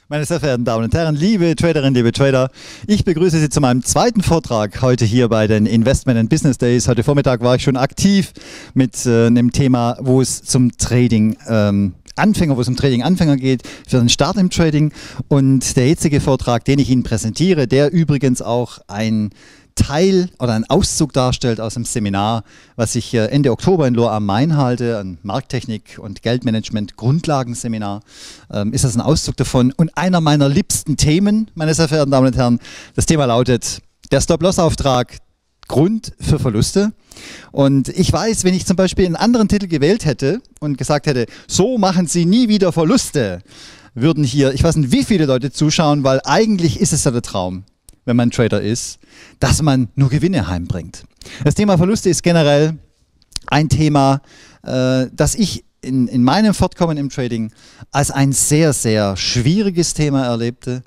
Meine sehr verehrten Damen und Herren, liebe Traderinnen, liebe Trader, ich begrüße Sie zu meinem zweiten Vortrag heute hier bei den Investment and Business Days. Heute Vormittag war ich schon aktiv mit einem Thema, wo es zum Trading Anfänger geht, für den Start im Trading. Und der jetzige Vortrag, den ich Ihnen präsentiere, der übrigens auch ein Teil oder ein Auszug darstellt aus einem Seminar, was ich Ende Oktober in Lohr am Main halte, ein Markttechnik und Geldmanagement Grundlagenseminar, ist das ein Auszug davon. Und einer meiner liebsten Themen, meine sehr verehrten Damen und Herren, das Thema lautet der Stop-Loss-Auftrag, Grund für Verluste. Und ich weiß, wenn ich zum Beispiel einen anderen Titel gewählt hätte und gesagt hätte, so machen Sie nie wieder Verluste, würden hier, ich weiß nicht, wie viele Leute zuschauen, weil eigentlich ist es ja der Traum, wenn man Trader ist, dass man nur Gewinne heimbringt. Das Thema Verluste ist generell ein Thema, das ich in meinem Fortkommen im Trading als ein sehr, sehr schwieriges Thema erlebte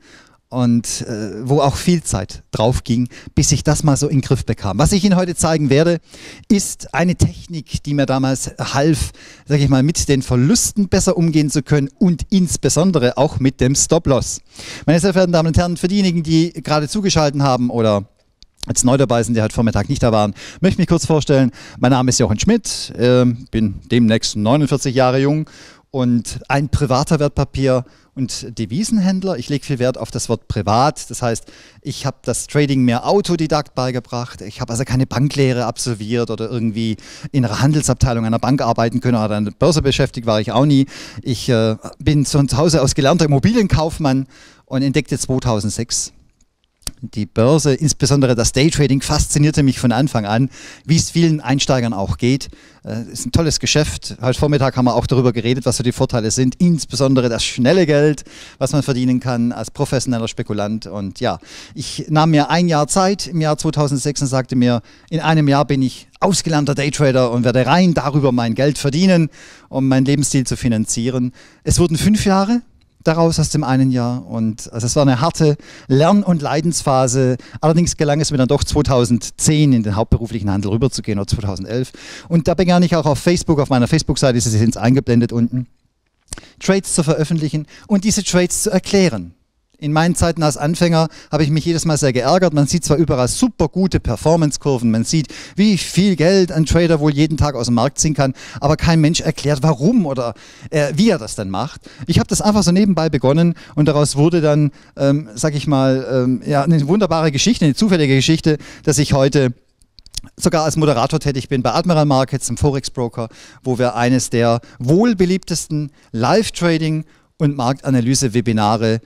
und wo auch viel Zeit drauf ging, bis ich das mal so in den Griff bekam. Was ich Ihnen heute zeigen werde, ist eine Technik, die mir damals half, sage ich mal, mit den Verlusten besser umgehen zu können und insbesondere auch mit dem Stop-Loss. Meine sehr verehrten Damen und Herren, für diejenigen, die gerade zugeschaltet haben oder jetzt neu dabei sind, die heute Vormittag nicht da waren, möchte ich mich kurz vorstellen. Mein Name ist Jochen Schmidt, bin demnächst 49 Jahre jung und ein privater Wertpapier- und Devisenhändler. Ich lege viel Wert auf das Wort privat. Das heißt, ich habe das Trading mehr Autodidakt beigebracht. Ich habe also keine Banklehre absolviert oder irgendwie in einer Handelsabteilung einer Bank arbeiten können oder an der Börse beschäftigt war ich auch nie. Ich bin von Hause aus gelernter Immobilienkaufmann und entdeckte 2006 die Börse, insbesondere das Daytrading, faszinierte mich von Anfang an, wie es vielen Einsteigern auch geht. Ist ein tolles Geschäft. Heute Vormittag haben wir auch darüber geredet, was so die Vorteile sind, insbesondere das schnelle Geld, was man verdienen kann als professioneller Spekulant. Und ja, ich nahm mir ein Jahr Zeit im Jahr 2006 und sagte mir, in einem Jahr bin ich ausgelernter Daytrader und werde rein darüber mein Geld verdienen, um meinen Lebensstil zu finanzieren. Es wurden 5 Jahre daraus aus dem einen Jahr und also es war eine harte Lern- und Leidensphase. Allerdings gelang es mir dann doch 2010 in den hauptberuflichen Handel rüberzugehen oder 2011 und da begann ich auch auf Facebook, auf meiner Facebook-Seite ist es jetzt eingeblendet unten, Trades zu veröffentlichen und diese Trades zu erklären. In meinen Zeiten als Anfänger habe ich mich jedes Mal sehr geärgert. Man sieht zwar überall super gute Performance-Kurven, man sieht, wie viel Geld ein Trader wohl jeden Tag aus dem Markt ziehen kann, aber kein Mensch erklärt, warum oder wie er das dann macht. Ich habe das einfach so nebenbei begonnen und daraus wurde dann, sage ich mal, ja, eine wunderbare Geschichte, eine zufällige Geschichte, dass ich heute sogar als Moderator tätig bin bei Admiral Markets, dem Forex-Broker, wo wir eines der wohl beliebtesten Live-Trading- und Marktanalyse-Webinare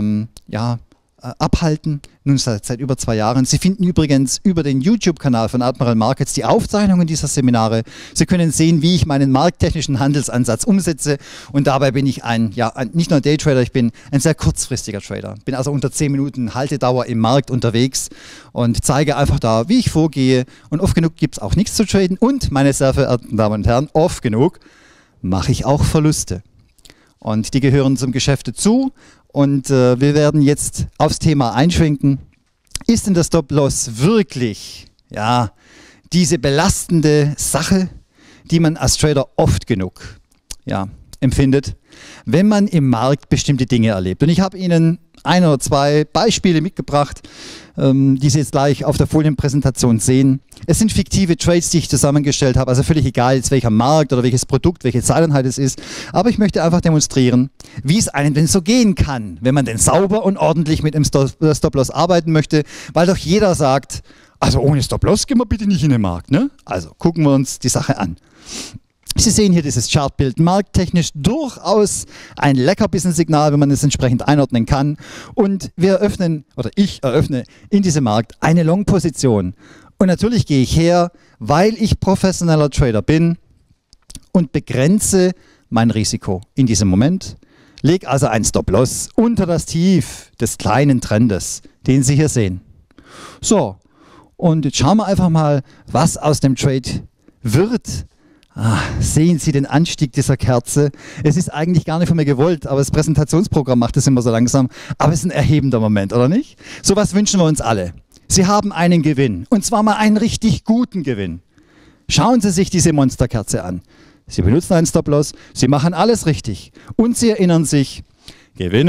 abhalten, nun seit über 2 Jahren. Sie finden übrigens über den YouTube-Kanal von Admiral Markets die Aufzeichnungen dieser Seminare. Sie können sehen, wie ich meinen markttechnischen Handelsansatz umsetze und dabei bin ich nicht nur ein Daytrader, ich bin ein sehr kurzfristiger Trader. Bin also unter 10 Minuten Haltedauer im Markt unterwegs und zeige einfach da, wie ich vorgehe und oft genug gibt es auch nichts zu traden und, meine sehr verehrten Damen und Herren, oft genug mache ich auch Verluste. Und die gehören zum Geschäft dazu und wir werden jetzt aufs Thema einschwenken. Ist denn der Stop-Loss wirklich diese belastende Sache, die man als Trader oft genug empfindet, wenn man im Markt bestimmte Dinge erlebt? Und ich habe Ihnen 1 oder 2 Beispiele mitgebracht, die Sie jetzt gleich auf der Folienpräsentation sehen. Es sind fiktive Trades, die ich zusammengestellt habe, also völlig egal, jetzt welcher Markt oder welches Produkt, welche Zeiteinheit es ist. Aber ich möchte einfach demonstrieren, wie es einem denn so gehen kann, wenn man denn sauber und ordentlich mit dem Stop-Loss arbeiten möchte, weil doch jeder sagt, also ohne Stop-Loss gehen wir bitte nicht in den Markt, ne? Also gucken wir uns die Sache an. Sie sehen hier dieses Chartbild, markttechnisch durchaus ein Leckerbissen-Signal, wenn man es entsprechend einordnen kann. Und wir eröffnen, oder ich eröffne in diesem Markt eine Long-Position. Und natürlich gehe ich her, weil ich professioneller Trader bin und begrenze mein Risiko in diesem Moment. Lege also ein Stop-Loss unter das Tief des kleinen Trendes, den Sie hier sehen. So, und jetzt schauen wir einfach mal, was aus dem Trade wird. Sehen Sie den Anstieg dieser Kerze? Es ist eigentlich gar nicht von mir gewollt, aber das Präsentationsprogramm macht es immer so langsam. Aber es ist ein erhebender Moment, oder nicht? So was wünschen wir uns alle. Sie haben einen Gewinn, und zwar mal einen richtig guten Gewinn. Schauen Sie sich diese Monsterkerze an. Sie benutzen einen Stop-Loss, Sie machen alles richtig und Sie erinnern sich, Gewinne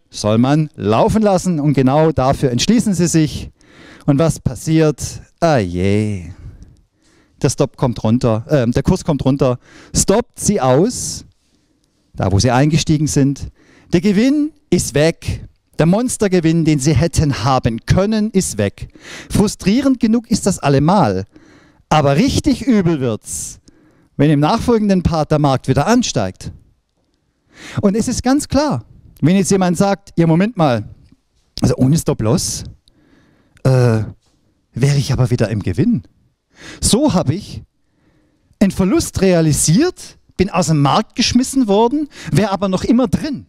soll man laufen lassen und genau dafür entschließen sie sich. Und was passiert? Ah je. Der Kurs kommt runter, stoppt sie aus, da wo sie eingestiegen sind. Der Gewinn ist weg. Der Monstergewinn, den sie hätten haben können, ist weg. Frustrierend genug ist das allemal. Aber richtig übel wird's, wenn im nachfolgenden Part der Markt wieder ansteigt. Und es ist ganz klar, wenn jetzt jemand sagt, ja Moment mal, also ohne Stop-Loss wäre ich aber wieder im Gewinn. So habe ich einen Verlust realisiert, bin aus dem Markt geschmissen worden, wäre aber noch immer drin.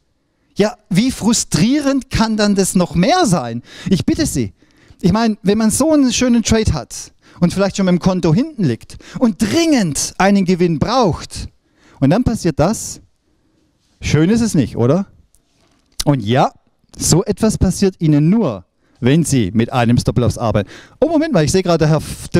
Ja, wie frustrierend kann dann das noch mehr sein? Ich bitte Sie. Ich meine, wenn man so einen schönen Trade hat und vielleicht schon mit dem Konto hinten liegt und dringend einen Gewinn braucht und dann passiert das, schön ist es nicht, oder? Und ja, so etwas passiert Ihnen nur, wenn Sie mit einem Stop-Loss arbeiten. Oh, Moment mal, ich sehe gerade, der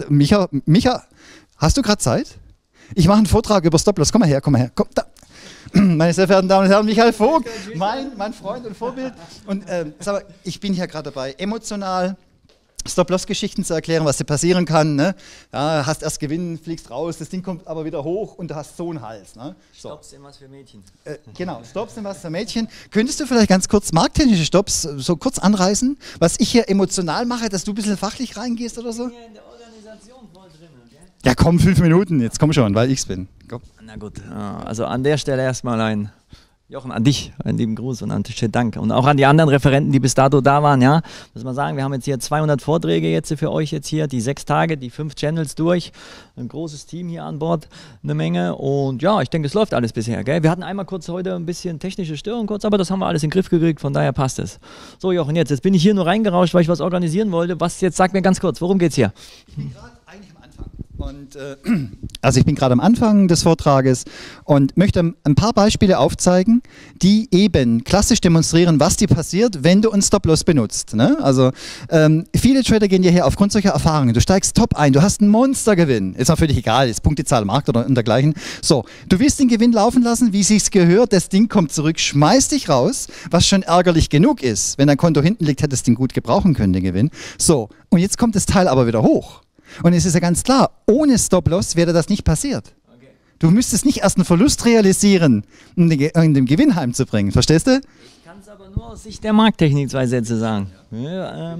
Micha, hast du gerade Zeit? Ich mache einen Vortrag über Stop-Loss. Komm mal her, komm da. Meine sehr verehrten Damen und Herren, Michael Vogt, mein Freund und Vorbild. Und ich bin hier gerade dabei, emotional Stop-Loss-Geschichten zu erklären, was dir passieren kann. Ne? Ja, hast erst Gewinn, fliegst raus, das Ding kommt aber wieder hoch und du hast so einen Hals. Ne? So. Stops sind was für Mädchen. Genau, Stops sind was für Mädchen. Könntest du vielleicht ganz kurz markttechnische Stops so kurz anreißen, was ich hier emotional mache, dass du ein bisschen fachlich reingehst oder so? Ich bin ja in der Organisation voll drin, okay? Ja komm, 5 Minuten, jetzt komm schon, weil ich's bin. Komm. Na gut, also an der Stelle erstmal ein Jochen, an dich, einen lieben Gruß und an dich Dank. Und auch an die anderen Referenten, die bis dato da waren, ja. Muss man sagen, wir haben jetzt hier 200 Vorträge jetzt für euch jetzt hier, die 6 Tage, die 5 Channels durch. Ein großes Team hier an Bord, eine Menge. Und ja, ich denke, es läuft alles bisher, gell. Wir hatten einmal kurz heute ein bisschen technische Störung kurz, aber das haben wir alles in den Griff gekriegt, von daher passt es. So Jochen, jetzt bin ich hier nur reingerauscht, weil ich was organisieren wollte. Was jetzt, sag mir ganz kurz, worum geht's hier? Ich bin gerade eigentlich am Anfang. Und, also ich bin gerade am Anfang des Vortrages und möchte ein paar Beispiele aufzeigen, die eben klassisch demonstrieren, was dir passiert, wenn du einen Stop-Loss benutzt. Ne? Also viele Trader gehen hierher aufgrund solcher Erfahrungen. Du steigst top ein, du hast einen Monstergewinn. Ist auch völlig egal, ist Punktezahl am Markt oder dergleichen. So, du willst den Gewinn laufen lassen, wie es sich gehört, das Ding kommt zurück, schmeißt dich raus, was schon ärgerlich genug ist. Wenn dein Konto hinten liegt, hättest du den gut gebrauchen können, den Gewinn. So, und jetzt kommt das Teil aber wieder hoch. Und es ist ja ganz klar, ohne Stop-Loss wäre das nicht passiert. Okay. Du müsstest nicht erst einen Verlust realisieren, um den Gewinn heimzubringen. Verstehst du? Ich kann es aber nur aus Sicht der Markttechnik 2 Sätze sagen. Ja,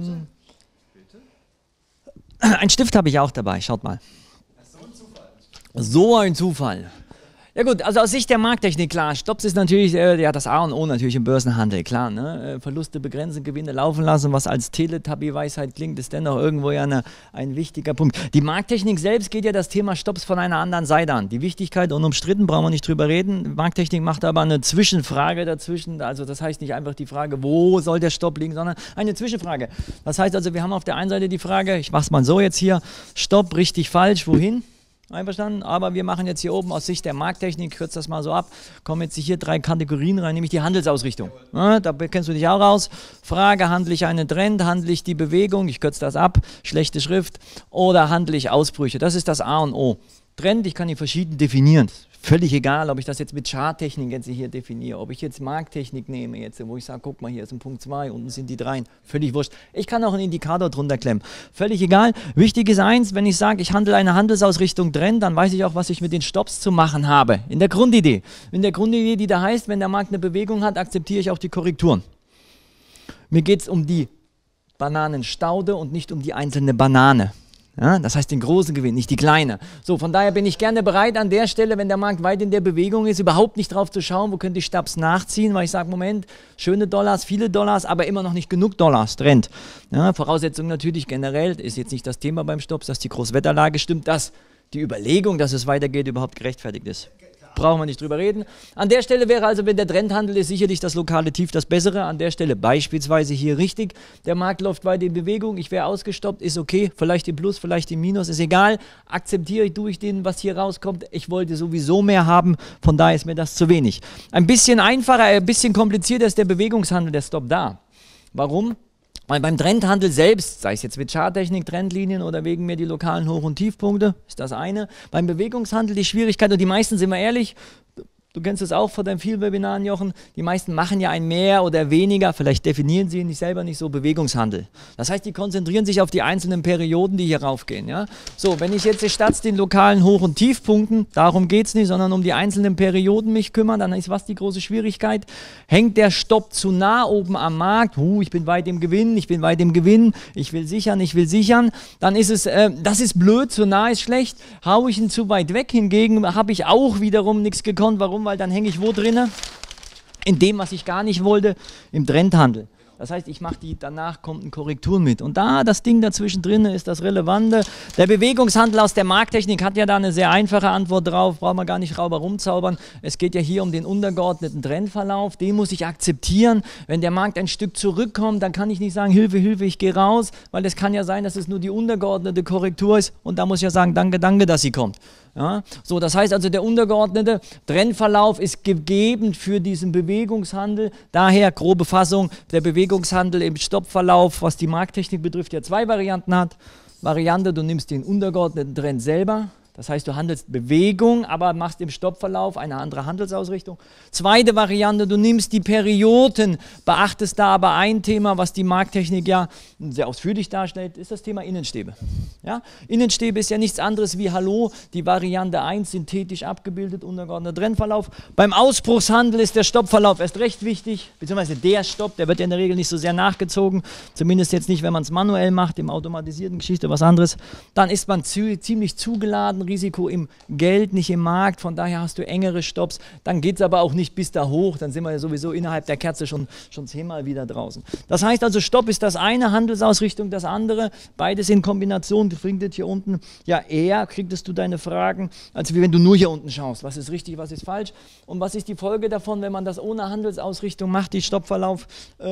ein Stift habe ich auch dabei, schaut mal. So ein Zufall. So ein Zufall. Ja gut, also aus Sicht der Markttechnik, klar, Stops ist natürlich ja, das A und O natürlich im Börsenhandel, klar. Ne? Verluste begrenzen, Gewinne laufen lassen, was als Teletubby-Weisheit klingt, ist dennoch irgendwo ja ein wichtiger Punkt. Die Markttechnik selbst geht ja das Thema Stops von einer anderen Seite an. Die Wichtigkeit unumstritten, brauchen wir nicht drüber reden. Markttechnik macht aber eine Zwischenfrage dazwischen, also das heißt nicht einfach die Frage, wo soll der Stopp liegen, sondern eine Zwischenfrage. Das heißt also, wir haben auf der einen Seite die Frage, ich mache es mal so jetzt hier, Stopp, richtig, falsch, wohin? Einverstanden? Aber wir machen jetzt hier oben aus Sicht der Markttechnik, kürze das mal so ab, kommen jetzt hier 3 Kategorien rein, nämlich die Handelsausrichtung. Ja, da kennst du dich auch raus. Frage, handle ich einen Trend, handle ich die Bewegung, ich kürze das ab, schlechte Schrift, oder handle ich Ausbrüche? Das ist das A und O. Trend, ich kann ihn verschieden definieren. Völlig egal, ob ich das jetzt mit Charttechnik jetzt hier definiere, ob ich jetzt Markttechnik nehme, jetzt, wo ich sage, guck mal, hier ist ein Punkt 2, unten sind die 3, völlig wurscht. Ich kann auch einen Indikator drunter klemmen. Völlig egal. Wichtig ist eins, wenn ich sage, ich handle eine Handelsausrichtung Trend, dann weiß ich auch, was ich mit den Stops zu machen habe. In der Grundidee. In der Grundidee, die da heißt, wenn der Markt eine Bewegung hat, akzeptiere ich auch die Korrekturen. Mir geht es um die Bananenstaude und nicht um die einzelne Banane. Ja, das heißt den großen Gewinn, nicht die kleine. So, von daher bin ich gerne bereit an der Stelle, wenn der Markt weit in der Bewegung ist, überhaupt nicht drauf zu schauen, wo könnte ich Stops nachziehen, weil ich sage, Moment, schöne Dollars, viele Dollars, aber immer noch nicht genug Dollars, Trend. Ja, Voraussetzung natürlich generell, ist jetzt nicht das Thema beim Stops, dass die Großwetterlage stimmt, dass die Überlegung, dass es weitergeht, überhaupt gerechtfertigt ist. Brauchen wir nicht drüber reden. An der Stelle wäre also, wenn der Trendhandel ist, sicherlich das lokale Tief das Bessere. An der Stelle beispielsweise hier richtig. Der Markt läuft weiter in Bewegung. Ich wäre ausgestoppt, ist okay. Vielleicht im Plus, vielleicht im Minus, ist egal. Akzeptiere ich durch den, was hier rauskommt. Ich wollte sowieso mehr haben. Von daher ist mir das zu wenig. Ein bisschen einfacher, ein bisschen komplizierter ist der Bewegungshandel, der Stop da. Warum? Weil beim Trendhandel selbst, sei es jetzt mit Charttechnik, Trendlinien oder wegen mir die lokalen Hoch- und Tiefpunkte, ist das eine. Beim Bewegungshandel die Schwierigkeit, und die meisten, sind wir ehrlich, du kennst es auch von deinen vielen Webinaren, Jochen, die meisten machen ja ein mehr oder weniger, vielleicht definieren sie ihn nicht selber nicht so, Bewegungshandel. Das heißt, die konzentrieren sich auf die einzelnen Perioden, die hier raufgehen. Ja? So, wenn ich jetzt statt den lokalen Hoch- und Tiefpunkten, darum geht es nicht, sondern um die einzelnen Perioden mich kümmern, dann ist was die große Schwierigkeit? Hängt der Stopp zu nah oben am Markt, ich bin weit im Gewinn, ich will sichern, dann ist es, das ist blöd, zu nah ist schlecht, hau ich ihn zu weit weg, hingegen habe ich auch wiederum nichts gekonnt. Warum? Weil dann hänge ich wo drinne? In dem, was ich gar nicht wollte, im Trendhandel. Das heißt, danach kommt eine Korrektur mit. Und da, das Ding dazwischen drin ist das Relevante. Der Bewegungshandel aus der Markttechnik hat ja da eine sehr einfache Antwort drauf, braucht man gar nicht rumzaubern. Es geht ja hier um den untergeordneten Trendverlauf, den muss ich akzeptieren. Wenn der Markt ein Stück zurückkommt, dann kann ich nicht sagen, Hilfe, Hilfe, ich gehe raus, weil es kann ja sein, dass es nur die untergeordnete Korrektur ist und da muss ich ja sagen, danke, danke, dass sie kommt. Ja, so, das heißt also, der untergeordnete Trendverlauf ist gegeben für diesen Bewegungshandel. Daher, grobe Fassung, der Bewegungshandel im Stoppverlauf, was die Markttechnik betrifft, ja 2 Varianten hat. Variante, du nimmst den untergeordneten Trend selber. Das heißt, du handelst Bewegung, aber machst im Stoppverlauf eine andere Handelsausrichtung. Zweite Variante, du nimmst die Perioden, beachtest da aber ein Thema, was die Markttechnik ja sehr ausführlich darstellt, ist das Thema Innenstäbe. Ja? Innenstäbe ist ja nichts anderes wie, hallo, die Variante 1 synthetisch abgebildet, untergeordneter Trendverlauf. Beim Ausbruchshandel ist der Stoppverlauf erst recht wichtig, beziehungsweise der Stopp, der wird ja in der Regel nicht so sehr nachgezogen, zumindest jetzt nicht, wenn man es manuell macht, im automatisierten Geschichte was anderes. Dann ist man ziemlich zugeladen, Risiko im Geld, nicht im Markt, von daher hast du engere Stopps, dann geht es aber auch nicht bis da hoch, dann sind wir ja sowieso innerhalb der Kerze schon 10-mal wieder draußen. Das heißt also, Stopp ist das eine, Handelsausrichtung das andere, beides in Kombination, du findest hier unten ja eher, kriegst du deine Fragen, als wie wenn du nur hier unten schaust, was ist richtig, was ist falsch und was ist die Folge davon, wenn man das ohne Handelsausrichtung macht, die Stoppverlauf,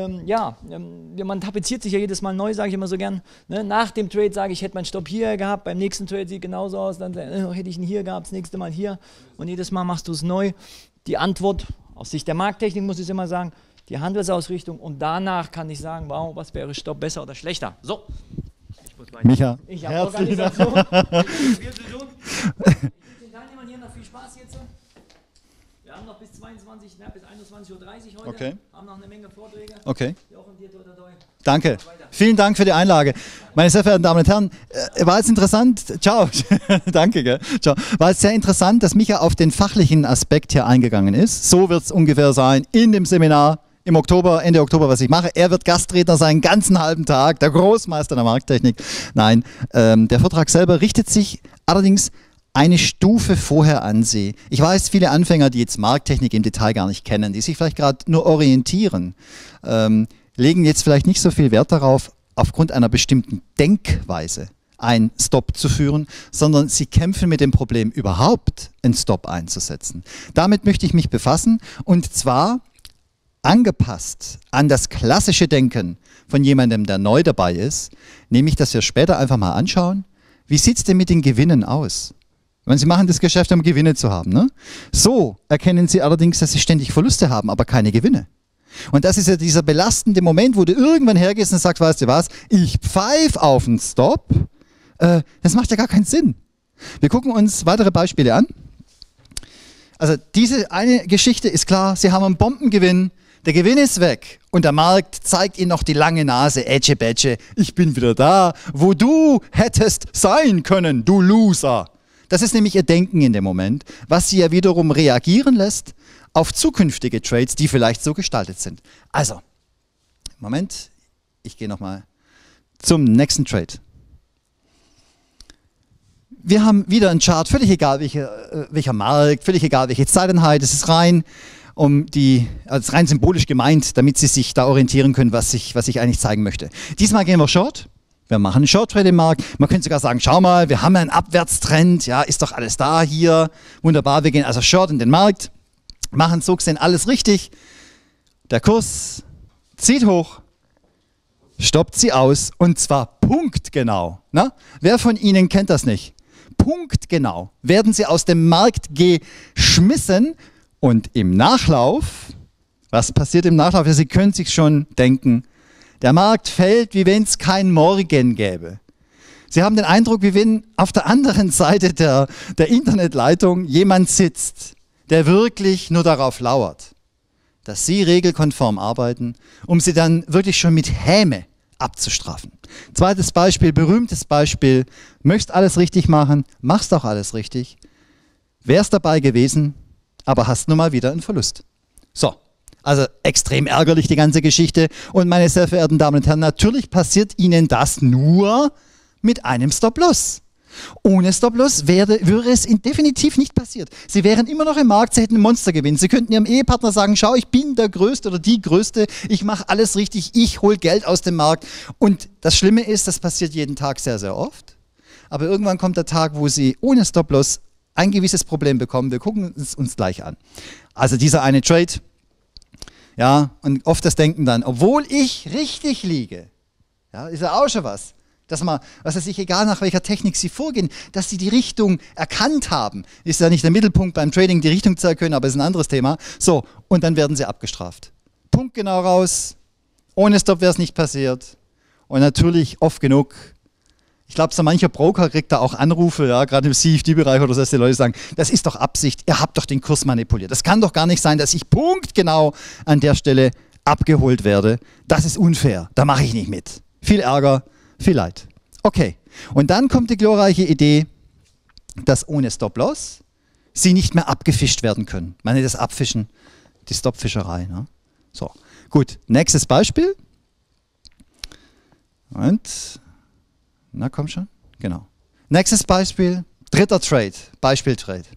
man tapeziert sich ja jedes Mal neu, sage ich immer so gern, ne? Nach dem Trade sage ich, hätte mein Stopp hier gehabt, beim nächsten Trade sieht genauso aus, dann hätte ich ihn hier gehabt, das nächste Mal hier und jedes Mal machst du es neu. Die Antwort aus Sicht der Markttechnik muss ich immer sagen, die Handelsausrichtung und danach kann ich sagen, wow, was wäre Stopp besser oder schlechter. So. Micha, ich habe Organisation. Viel zu tun. Ich wünsche den Teilnehmern hier noch viel Spaß jetzt. Wir haben noch bis 21:30 Uhr heute, okay. Haben noch eine Menge Vorträge. Okay. Danke. Vielen Dank für die Einlage. Meine sehr verehrten Damen und Herren, war es interessant, ciao, danke, gell? Ciao. War es sehr interessant, dass Micha auf den fachlichen Aspekt hier eingegangen ist. So wird es ungefähr sein in dem Seminar im Oktober, Ende Oktober, was ich mache. Er wird Gastredner sein, ganzen halben Tag, der Großmeister der Markttechnik. Nein, der Vortrag selber richtet sich allerdings eine Stufe vorher an Sie. Ich weiß, viele Anfänger, die jetzt Markttechnik im Detail gar nicht kennen, die sich vielleicht gerade nur orientieren, legen jetzt vielleicht nicht so viel Wert darauf, aufgrund einer bestimmten Denkweise einen Stop zu führen, sondern sie kämpfen mit dem Problem, überhaupt einen Stop einzusetzen. Damit möchte ich mich befassen und zwar angepasst an das klassische Denken von jemandem, der neu dabei ist, nämlich, dass wir später einfach mal anschauen, wie sieht es denn mit den Gewinnen aus? Wenn Sie machen das Geschäft, um Gewinne zu haben. Ne? So erkennen Sie allerdings, dass Sie ständig Verluste haben, aber keine Gewinne. Und das ist ja dieser belastende Moment, wo du irgendwann hergehst und sagst, weißt du was, ich pfeife auf einen Stop. Das macht ja gar keinen Sinn. Wir gucken uns weitere Beispiele an. Also diese eine Geschichte ist klar, Sie haben einen Bombengewinn, der Gewinn ist weg und der Markt zeigt Ihnen noch die lange Nase, Ätsche, Bätsche, ich bin wieder da, wo du hättest sein können, du Loser. Das ist nämlich Ihr Denken in dem Moment, was Sie ja wiederum reagieren lässt auf zukünftige Trades, die vielleicht so gestaltet sind. Also, Moment, ich gehe nochmal zum nächsten Trade. Wir haben wieder einen Chart, völlig egal welcher Markt, völlig egal welche Zeiteinheit, es ist rein, also rein symbolisch gemeint, damit Sie sich da orientieren können, was ich eigentlich zeigen möchte. Diesmal gehen wir Short. Wir machen einen Short Trade im Markt. Man könnte sogar sagen, schau mal, wir haben einen Abwärtstrend, ja, ist doch alles da hier. Wunderbar, wir gehen also Short in den Markt. Machen so gesehen alles richtig. Der Kurs zieht hoch, stoppt sie aus und zwar punktgenau. Na? Wer von Ihnen kennt das nicht? Punktgenau werden Sie aus dem Markt geschmissen und im Nachlauf, was passiert im Nachlauf? Ja, Sie können sich schon denken, der Markt fällt, wie wenn es kein Morgen gäbe. Sie haben den Eindruck, wie wenn auf der anderen Seite der Internetleitung jemand sitzt, der wirklich nur darauf lauert, dass Sie regelkonform arbeiten, um Sie dann wirklich schon mit Häme abzustrafen. Zweites Beispiel, berühmtes Beispiel, möchtest alles richtig machen, machst auch alles richtig, wärst dabei gewesen, aber hast nun mal wieder einen Verlust. So, also extrem ärgerlich die ganze Geschichte und meine sehr verehrten Damen und Herren, natürlich passiert Ihnen das nur mit einem Stop-Loss. Ohne Stop-Loss wäre es definitiv nicht passiert. Sie wären immer noch im Markt, Sie hätten einen Monstergewinn. Sie könnten Ihrem Ehepartner sagen, schau, ich bin der Größte oder die Größte, ich mache alles richtig, ich hole Geld aus dem Markt. Und das Schlimme ist, das passiert jeden Tag sehr, sehr oft. Aber irgendwann kommt der Tag, wo Sie ohne Stop-Loss ein gewisses Problem bekommen. Wir gucken es uns gleich an. Also dieser eine Trade, ja, und oft das Denken dann, obwohl ich richtig liege, ja, ist ja auch schon was. Dass man, was weiß ich, egal nach welcher Technik Sie vorgehen, dass Sie die Richtung erkannt haben. Ist ja nicht der Mittelpunkt beim Trading, die Richtung zu erkennen, aber ist ein anderes Thema. So, und dann werden Sie abgestraft. Punktgenau raus, ohne Stop wäre es nicht passiert. Und natürlich oft genug, ich glaube, so mancher Broker kriegt da auch Anrufe, ja, gerade im CFD-Bereich oder so, dass die Leute sagen, das ist doch Absicht, ihr habt doch den Kurs manipuliert. Das kann doch gar nicht sein, dass ich punktgenau an der Stelle abgeholt werde. Das ist unfair, da mache ich nicht mit. Viel Ärger. Viel Leid. Okay, und dann kommt die glorreiche Idee, dass ohne Stop-Loss Sie nicht mehr abgefischt werden können. Ich meine, das Abfischen, die Stopfischerei. Ne? So, gut, nächstes Beispiel. Und, na komm schon, genau. Nächstes Beispiel, dritter Trade, Beispiel-Trade.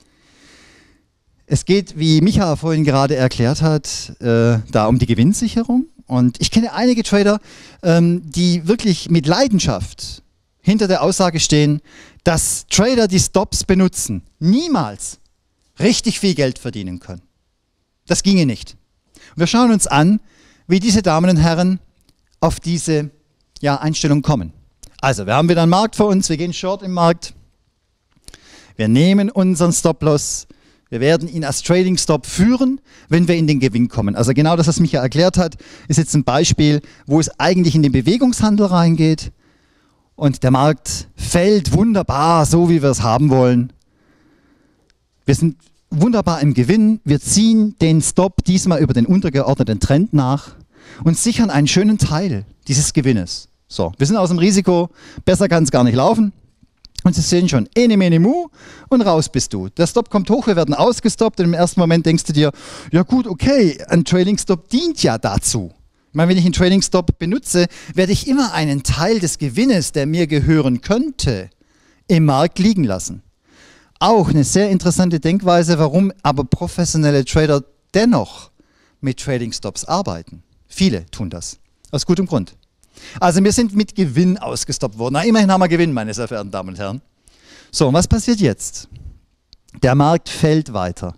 Es geht, wie Micha vorhin gerade erklärt hat, da um die Gewinnsicherung. Und ich kenne einige Trader, die wirklich mit Leidenschaft hinter der Aussage stehen, dass Trader, die Stops benutzen, niemals richtig viel Geld verdienen können. Das ginge nicht. Und wir schauen uns an, wie diese Damen und Herren auf diese Einstellung kommen. Also, wir haben wieder einen Markt vor uns, wir gehen short im Markt. Wir nehmen unseren Stop-Loss. Wir werden ihn als Trading-Stop führen, wenn wir in den Gewinn kommen. Also genau das, was Micha erklärt hat, ist jetzt ein Beispiel, wo es eigentlich in den Bewegungshandel reingeht und der Markt fällt wunderbar, so wie wir es haben wollen. Wir sind wunderbar im Gewinn, wir ziehen den Stop diesmal über den untergeordneten Trend nach und sichern einen schönen Teil dieses Gewinnes. So, wir sind aus dem Risiko, besser kann es gar nicht laufen. Und Sie sehen schon, ene, mene, mu und raus bist du. Der Stop kommt hoch, wir werden ausgestoppt und im ersten Moment denkst du dir, ja gut, okay, ein Trading-Stop dient ja dazu. Ich meine, wenn ich einen Trading-Stop benutze, werde ich immer einen Teil des Gewinnes, der mir gehören könnte, im Markt liegen lassen. Auch eine sehr interessante Denkweise, warum aber professionelle Trader dennoch mit Trading-Stops arbeiten. Viele tun das, aus gutem Grund. Also wir sind mit Gewinn ausgestoppt worden. Na, immerhin haben wir Gewinn, meine sehr verehrten Damen und Herren. So, und was passiert jetzt? Der Markt fällt weiter.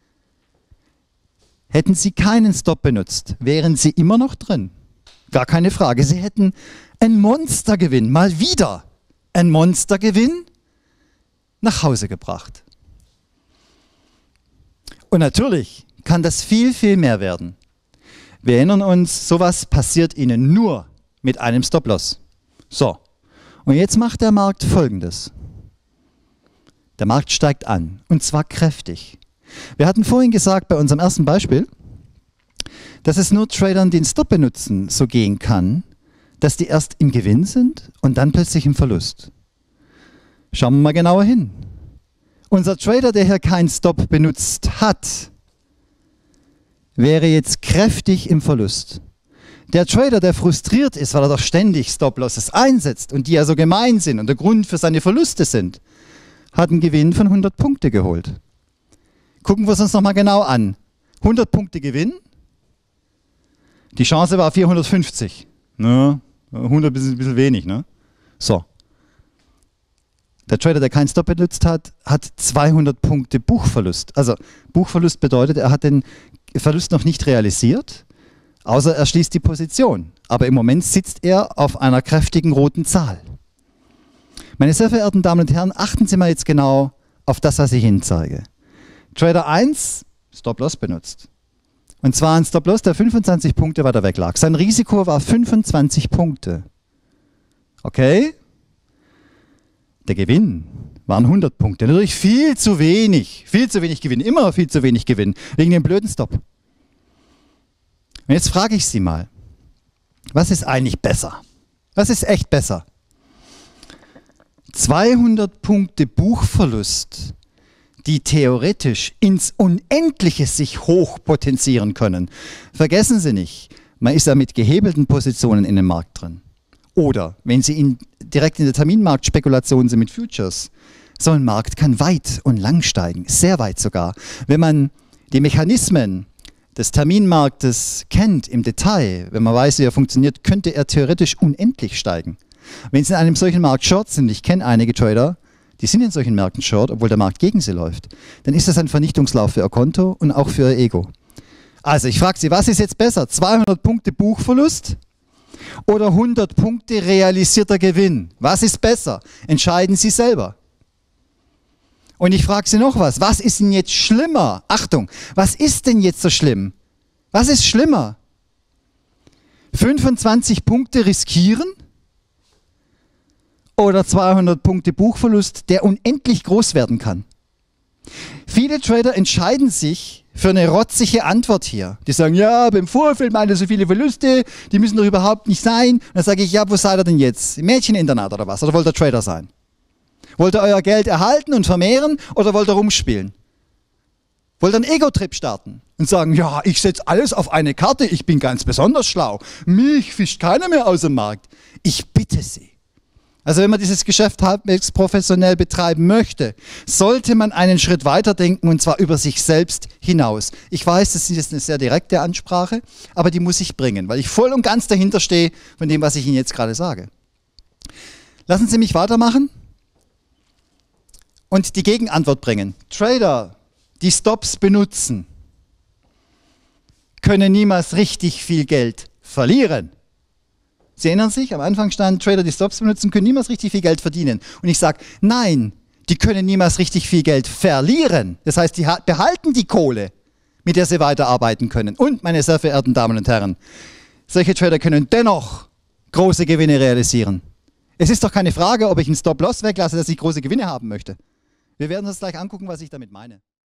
Hätten Sie keinen Stop benutzt, wären Sie immer noch drin. Gar keine Frage. Sie hätten einen Monstergewinn, mal wieder einen Monstergewinn nach Hause gebracht. Und natürlich kann das viel, viel mehr werden. Wir erinnern uns, sowas passiert Ihnen nur mit einem Stop-Loss. So, und jetzt macht der Markt Folgendes. Der Markt steigt an, und zwar kräftig. Wir hatten vorhin gesagt, bei unserem ersten Beispiel, dass es nur Tradern, die einen Stop benutzen, so gehen kann, dass die erst im Gewinn sind und dann plötzlich im Verlust. Schauen wir mal genauer hin. Unser Trader, der hier keinen Stop benutzt hat, wäre jetzt kräftig im Verlust. Der Trader, der frustriert ist, weil er doch ständig Stop-Losses einsetzt und die ja so gemein sind und der Grund für seine Verluste sind, hat einen Gewinn von 100 Punkte geholt. Gucken wir es uns nochmal genau an. 100 Punkte Gewinn. Die Chance war 450. Ne? 100 ist ein bisschen wenig. Ne? So. Der Trader, der keinen Stop benutzt hat, hat 200 Punkte Buchverlust. Also Buchverlust bedeutet, er hat den Verlust noch nicht realisiert, außer er schließt die Position. Aber im Moment sitzt er auf einer kräftigen roten Zahl. Meine sehr verehrten Damen und Herren, achten Sie mal jetzt genau auf das, was ich Ihnen zeige. Trader 1, Stop-Loss benutzt. Und zwar ein Stop-Loss, der 25 Punkte weiter weg lag. Sein Risiko war 25 Punkte. Okay? Der Gewinn Waren 100 Punkte. Natürlich viel zu wenig Gewinn, immer viel zu wenig Gewinn, wegen dem blöden Stop. Und jetzt frage ich Sie mal, was ist eigentlich besser? Was ist echt besser? 200 Punkte Buchverlust, die theoretisch ins Unendliche sich hochpotenzieren können. Vergessen Sie nicht, man ist ja mit gehebelten Positionen in dem Markt drin. Oder wenn Sie direkt in der Terminmarktspekulation sind mit Futures, so ein Markt kann weit und lang steigen, sehr weit sogar. Wenn man die Mechanismen des Terminmarktes kennt im Detail, wenn man weiß, wie er funktioniert, könnte er theoretisch unendlich steigen. Wenn Sie in einem solchen Markt short sind, ich kenne einige Trader, die sind in solchen Märkten short, obwohl der Markt gegen sie läuft, dann ist das ein Vernichtungslauf für Ihr Konto und auch für Ihr Ego. Also ich frage Sie, was ist jetzt besser? 200 Punkte Buchverlust oder 100 Punkte realisierter Gewinn? Was ist besser? Entscheiden Sie selber. Und ich frage Sie noch was ist denn jetzt schlimmer? Achtung, was ist denn jetzt so schlimm? Was ist schlimmer? 25 Punkte riskieren oder 200 Punkte Buchverlust, der unendlich groß werden kann? Viele Trader entscheiden sich für eine rotzige Antwort hier. Die sagen, ja, aber im Vorfeld meine so viele Verluste, die müssen doch überhaupt nicht sein. Und dann sage ich, ja, wo seid ihr denn jetzt? Im Mädcheninternat oder was? Oder wollt ihr Trader sein? Wollt ihr euer Geld erhalten und vermehren oder wollt ihr rumspielen? Wollt ihr einen Ego-Trip starten und sagen, ja, ich setze alles auf eine Karte, ich bin ganz besonders schlau. Mich fischt keiner mehr aus dem Markt. Ich bitte Sie. Also wenn man dieses Geschäft halbwegs professionell betreiben möchte, sollte man einen Schritt weiter denken und zwar über sich selbst hinaus. Ich weiß, das ist jetzt eine sehr direkte Ansprache, aber die muss ich bringen, weil ich voll und ganz dahinter stehe von dem, was ich Ihnen jetzt gerade sage. Lassen Sie mich weitermachen und die Gegenantwort bringen. Trader, die Stops benutzen, können niemals richtig viel Geld verlieren. Sie erinnern sich, am Anfang stand, Trader, die Stops benutzen, können niemals richtig viel Geld verdienen. Und ich sage, nein, die können niemals richtig viel Geld verlieren. Das heißt, die behalten die Kohle, mit der sie weiterarbeiten können. Und, meine sehr verehrten Damen und Herren, solche Trader können dennoch große Gewinne realisieren. Es ist doch keine Frage, ob ich einen Stop-Loss weglasse, dass ich große Gewinne haben möchte. Wir werden uns gleich angucken, was ich damit meine.